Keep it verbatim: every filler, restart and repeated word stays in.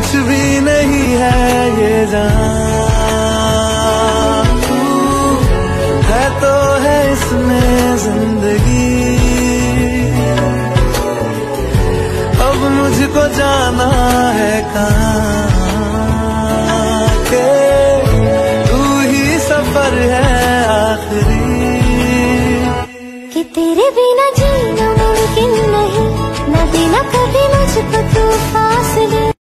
कुछ भी नहीं है ये जान, तू है तो है इसमें जिंदगी। अब मुझको जाना है कहाँ के तू ही सफर है आखिरी। कि तेरे बिना जीना मुमकिन नहीं, न देना कभी मुझको तूफान।